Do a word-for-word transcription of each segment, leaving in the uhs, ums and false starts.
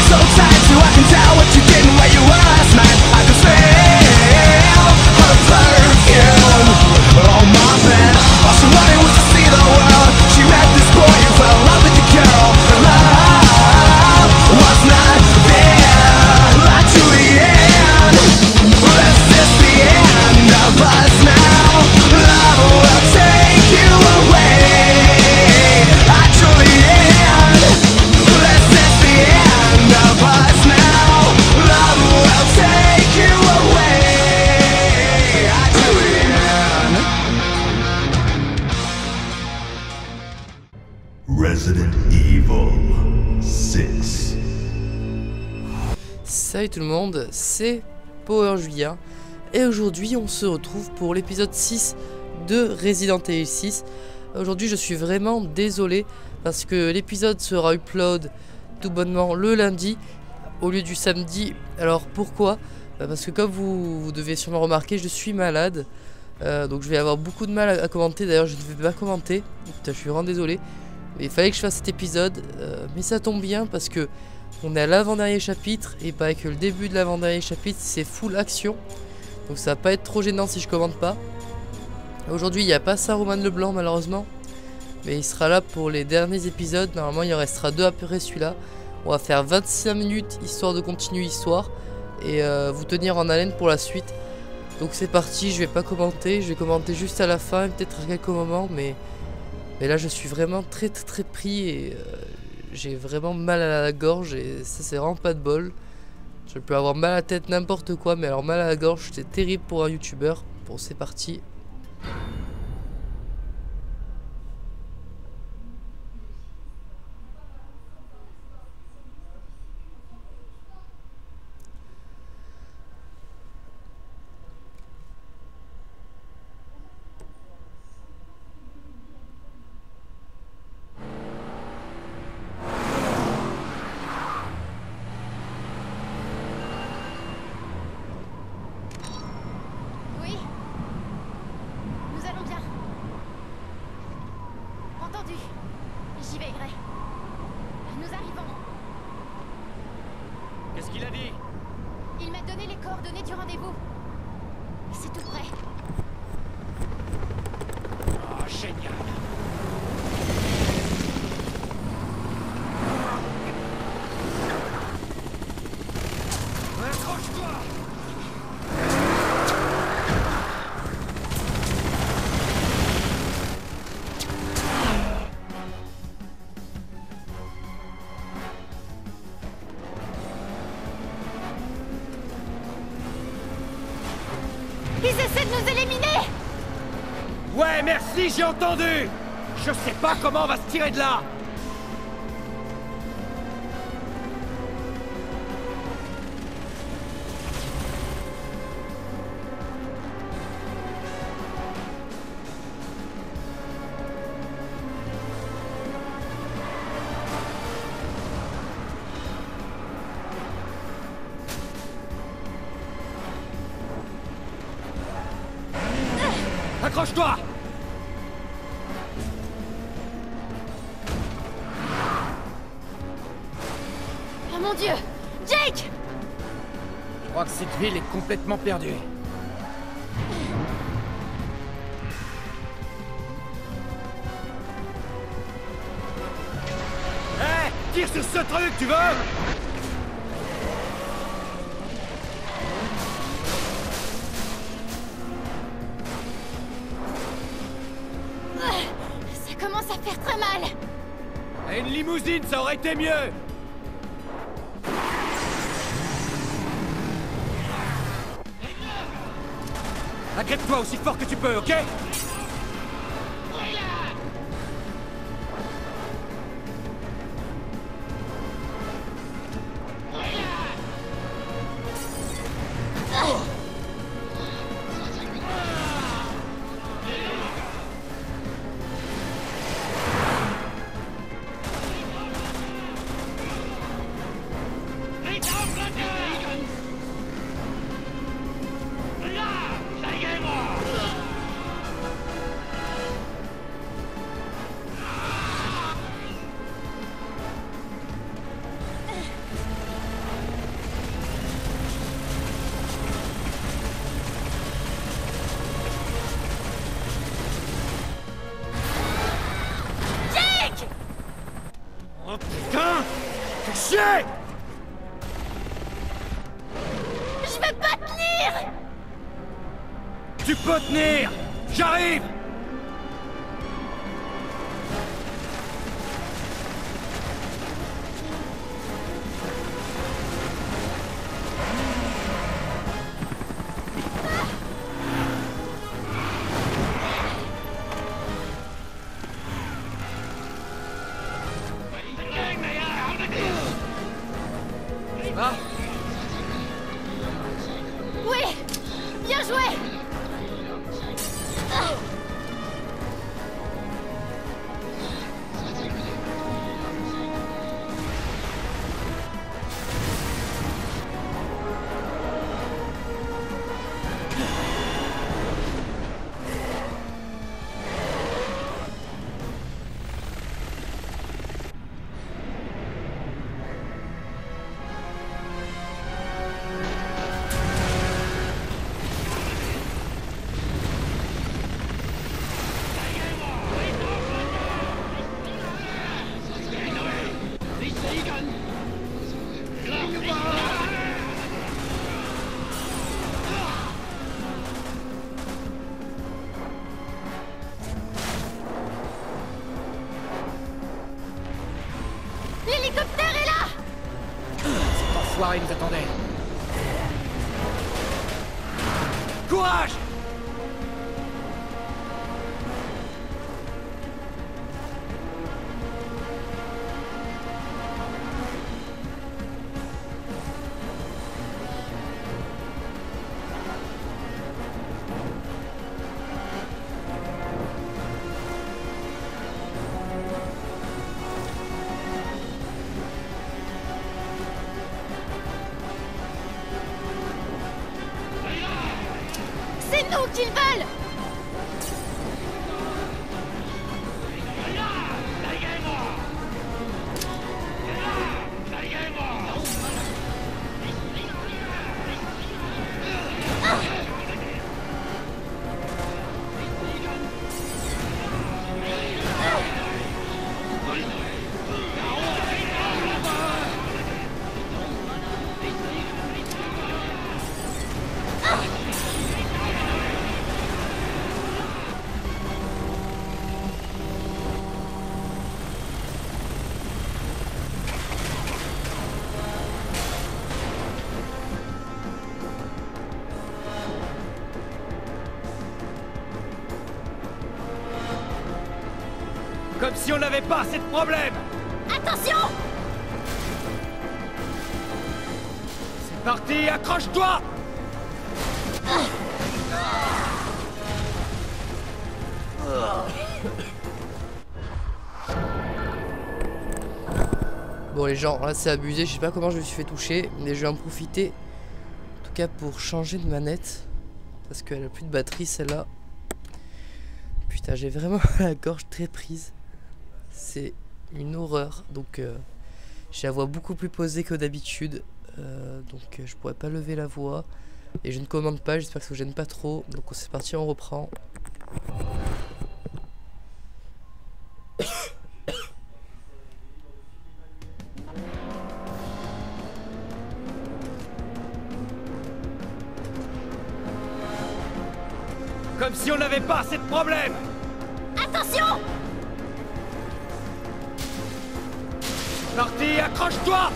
so tight so I can tell what you did and where you were last night. I can smell her perfume on my bed. All she wanted was to see the world. She met this boy who fell in love with the girl. Her love was not there. Right to the end. This is the end of us now. Love will take you away. Right to the end. This is the end of us now. Love will take you away. Right to the end. Resident Evil six. Salut tout le monde, c'est Power Julien et aujourd'hui on se retrouve pour l'épisode six de Resident Evil six. Aujourd'hui je suis vraiment désolé parce que l'épisode sera upload tout bonnement le lundi au lieu du samedi. Alors pourquoi? Parce que comme vous, vous devez sûrement remarquer, je suis malade, euh, donc je vais avoir beaucoup de mal à, à commenter. D'ailleurs je ne vais pas commenter, putain, je suis vraiment désolé. Il fallait que je fasse cet épisode, euh, mais ça tombe bien parce que on est à l'avant-dernier chapitre et pas que le début de l'avant-dernier chapitre c'est full action. Donc ça va pas être trop gênant si je commente pas. Aujourd'hui il n'y a pas Saruman Leblanc malheureusement, mais il sera là pour les derniers épisodes. Normalement il en restera deux après celui-là. On va faire vingt-cinq minutes histoire de continuer l'histoire et euh, vous tenir en haleine pour la suite. Donc c'est parti, je vais pas commenter, je vais commenter juste à la fin, peut-être à quelques moments, mais... Mais là je suis vraiment très très très pris et euh, j'ai vraiment mal à la gorge et ça c'est vraiment pas de bol. Je peux avoir mal à la tête, n'importe quoi, mais alors mal à la gorge c'est terrible pour un youtubeur. Bon c'est parti. J'y veillerai. Nous arrivons. Qu'est-ce qu'il a dit? Il m'a donné les coordonnées du rendez-vous. C'est tout près. Oh, génial. Accroche-toi. Ils essaient de nous éliminer! Ouais, merci, j'ai entendu. Je sais pas comment on va se tirer de là. Accroche-toi! Oh mon Dieu! Jake! Je crois que cette ville est complètement perdue. Hé! Hey, tire sur ce truc, tu veux? Ça commence à faire très mal! Et une limousine, ça aurait été mieux! Agrippe-toi aussi fort que tu peux, ok? chier! Je vais pas tenir! Tu peux tenir! J'arrive! Ah! Oui! Bien joué! Ah. L'hélicoptère est là! Cet enfoiré nous attendait. Courage! C'est nous qu'ils veulent! Comme si on n'avait pas assez de problèmes! Attention! C'est parti, accroche-toi! Bon les gens, là c'est abusé, je sais pas comment je me suis fait toucher, mais je vais en profiter. En tout cas pour changer de manette. Parce qu'elle a plus de batterie celle-là. Putain, j'ai vraiment la gorge très prise. C'est une horreur. Donc euh, j'ai la voix beaucoup plus posée que d'habitude. Euh, donc euh, je pourrais pas lever la voix. Et je ne commande pas, j'espère que ça vous gêne pas trop. Donc c'est parti, on reprend. Comme si on n'avait pas assez de problèmes! Attention! Parti, accroche-toi!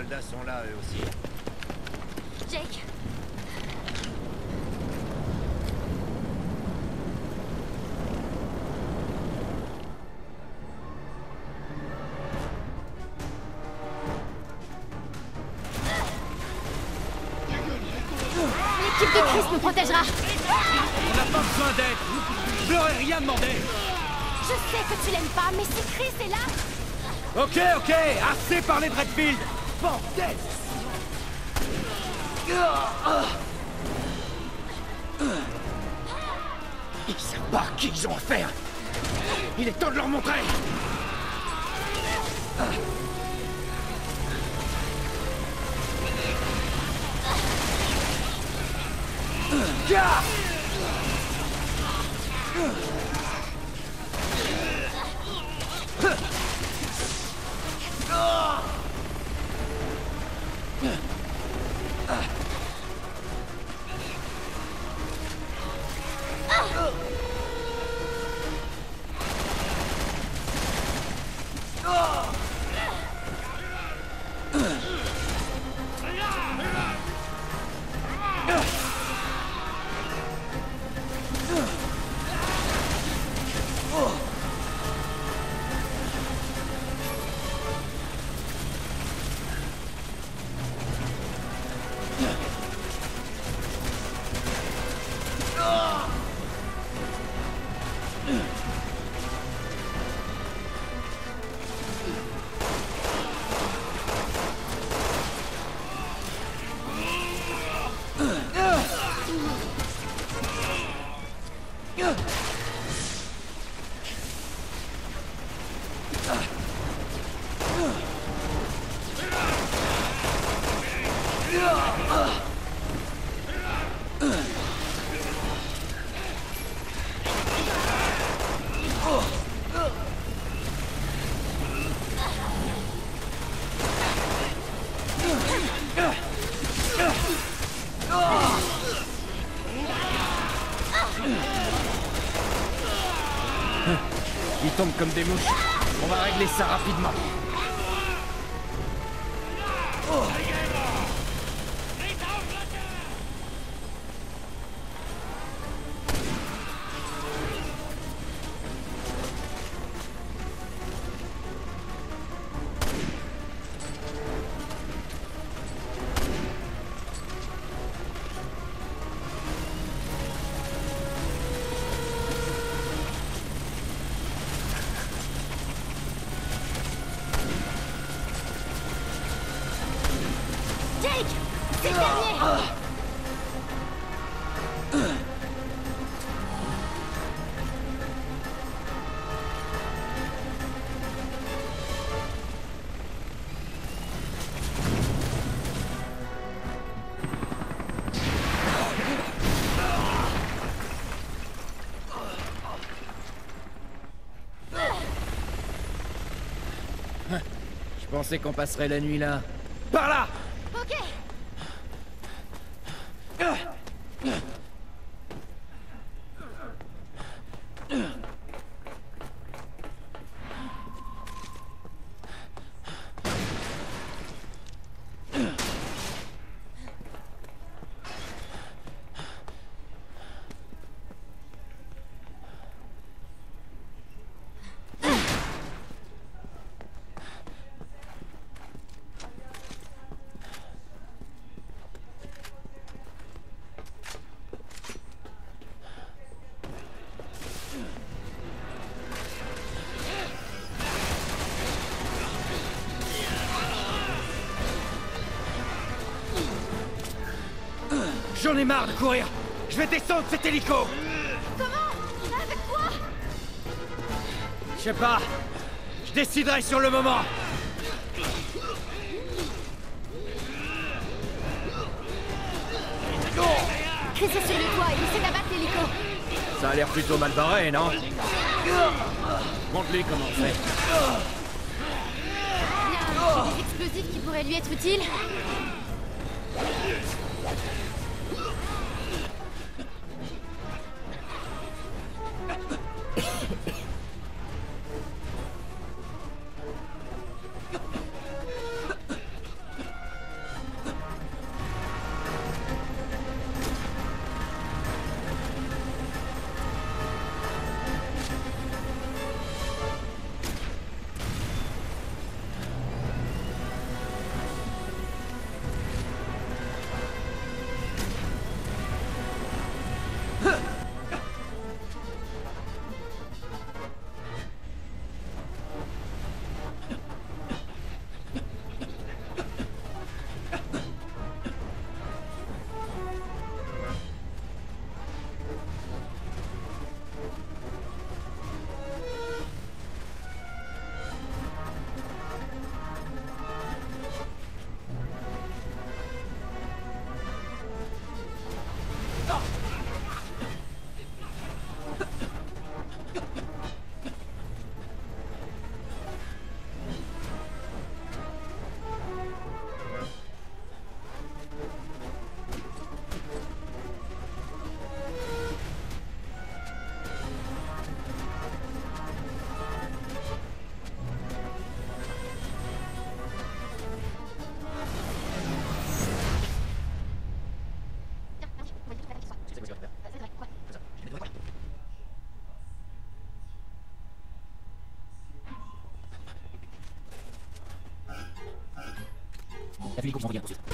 soldats sont là, eux aussi. Jake. L'équipe de Chris nous protégera. On n'a pas besoin d'aide. Je leur ai rien demandé. Je sais que tu l'aimes pas, mais si Chris est là... Ok, ok, assez parlé de Redfield. Bordel. Ils savent pas qui ils ont affaire. Il est temps de leur montrer. Gars! Ils tombent comme des mouches. On va régler ça rapidement. Jake! C'est le dernier! Je pensais qu'on passerait la nuit là. Par là! Ok! J'en ai marre de courir. Je vais descendre cet hélico. Comment? Avec quoi? Je sais pas. Je déciderai sur le moment. Chris est sur le toit, il essaie d'abattre l'hélico. Ça a l'air plutôt mal barré, non? Montre-lui comment on fait. Bien, des explosifs qui pourraient lui être utiles. vu l'hélico qui s'envoyait à la poursuite.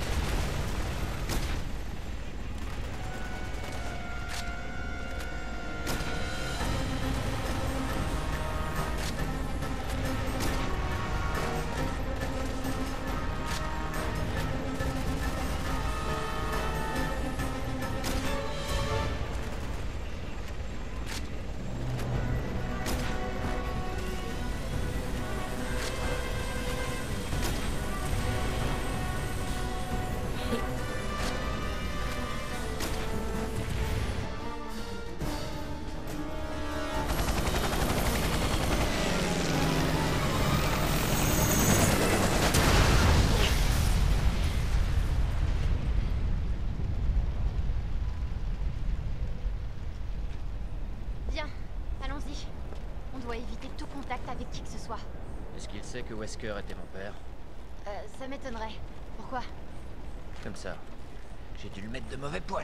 Bien, allons-y. On doit éviter tout contact avec qui que ce soit. Est-ce qu'il sait que Wesker était mon père? Euh, ça m'étonnerait. Pourquoi? Comme ça. J'ai dû le mettre de mauvais poil.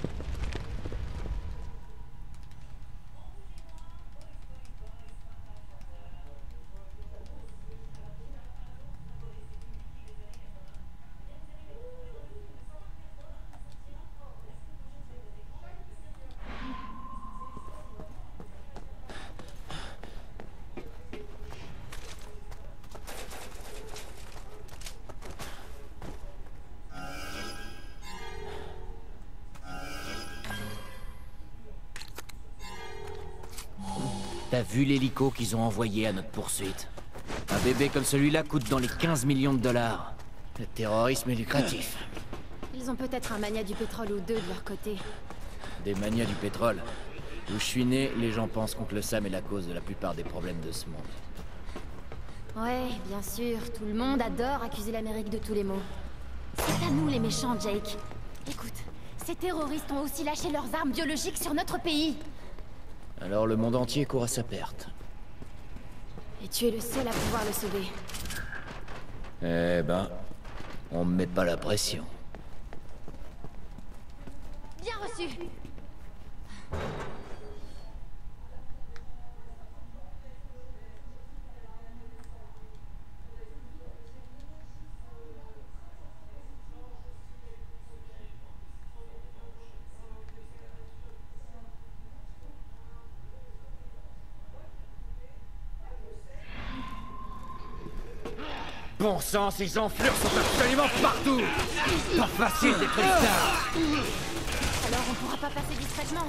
T'as vu l'hélico qu'ils ont envoyé à notre poursuite? Un bébé comme celui-là coûte dans les quinze millions de dollars. Le terrorisme est lucratif. Ils ont peut-être un mania du pétrole ou deux de leur côté. Des manias du pétrole. Où je suis né, les gens pensent qu'Oncle Sam est la cause de la plupart des problèmes de ce monde. Ouais, bien sûr, tout le monde adore accuser l'Amérique de tous les maux. C'est à nous les méchants, Jake. Écoute, ces terroristes ont aussi lâché leurs armes biologiques sur notre pays. Alors le monde entier court à sa perte. Et tu es le seul à pouvoir le sauver. Eh ben, on me met pas la pression. Bien reçu. Bon sang, ces enflures sont absolument partout. Pas facile d'être une star. Alors on pourra pas passer discrètement.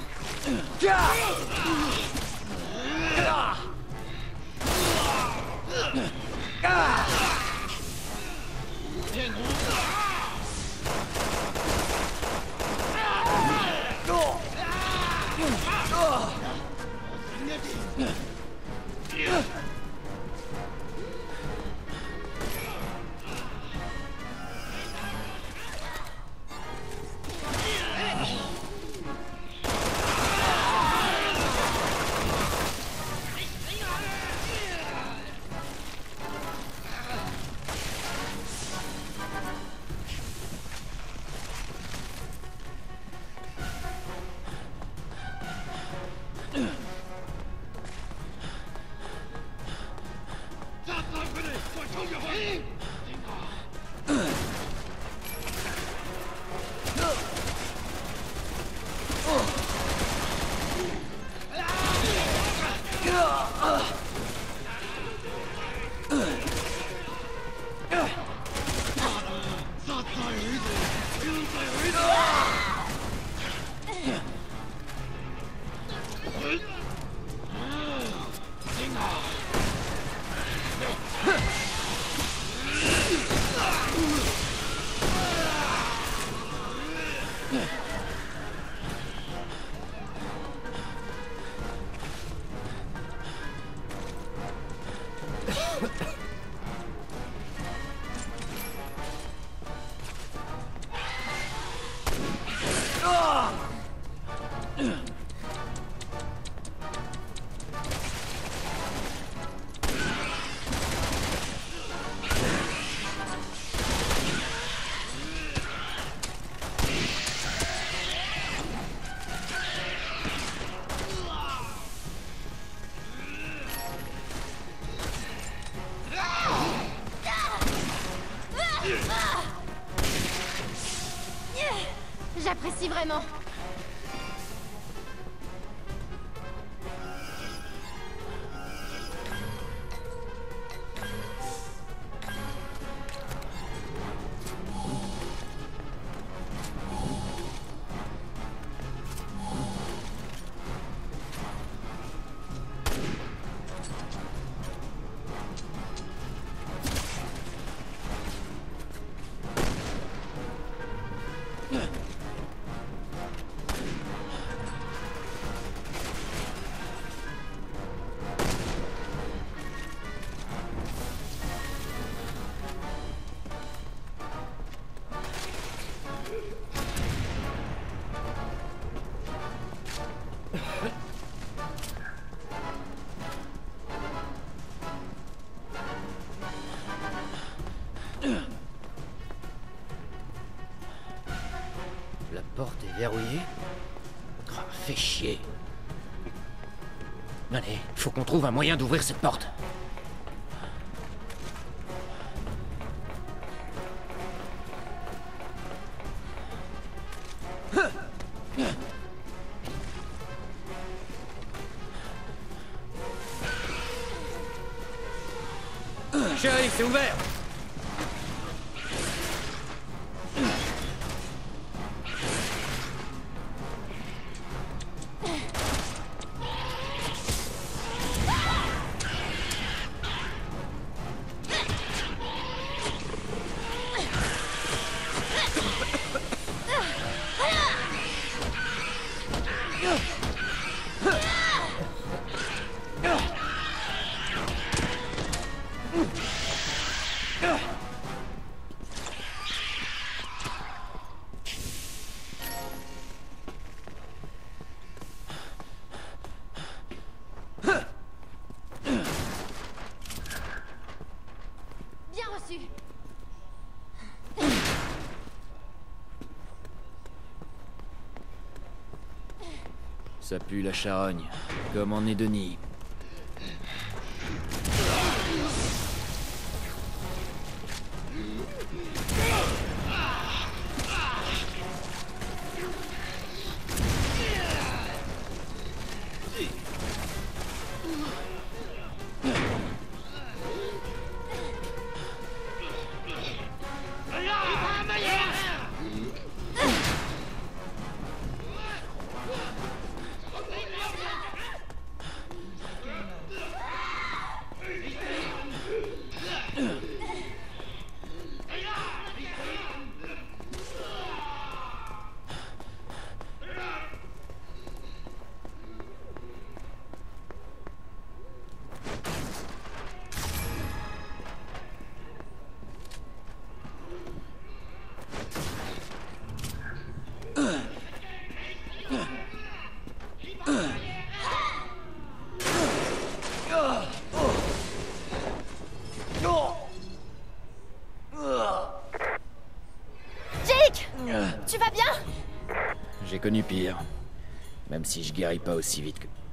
J'apprécie vraiment. La porte est verrouillée? Oh, fais chier. Allez, faut qu'on trouve un moyen d'ouvrir cette porte. Chérie, c'est ouvert! Bien reçu. Ça pue la charogne, comme en Edonie. Jake! Tu vas bien? J'ai connu pire. Même si je guéris pas aussi vite que...